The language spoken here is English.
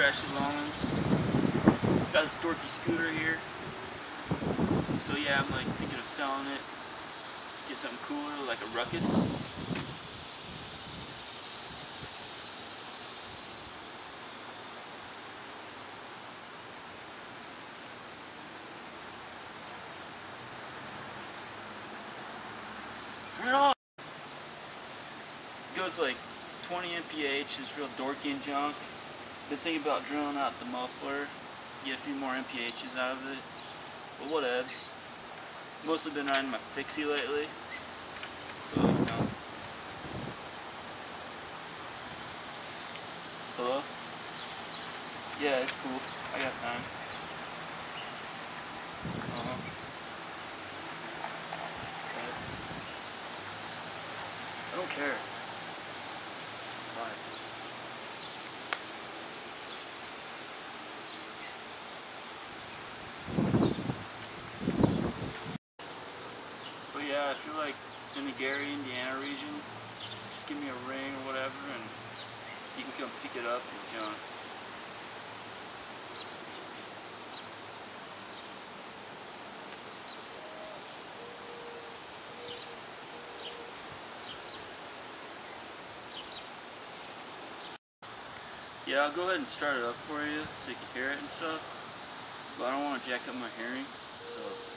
Brashley Lullins. Got this dorky scooter here. So yeah, I'm like thinking of selling it. Get something cooler, like a ruckus. Turn it off! It goes like 20 mph, it's real dorky and junk. Been thinking about drilling out the muffler, get a few more mph's out of it, but whatevs. Mostly been riding my fixie lately, so you know. Hello? Yeah, it's cool. I got time. I don't care. Bye. But yeah, if you're like in the Gary, Indiana region, just give me a ring or whatever and you can come pick it up and junk. Yeah, I'll go ahead and start it up for you so you can hear it and stuff. But I don't want to jack up my hearing, so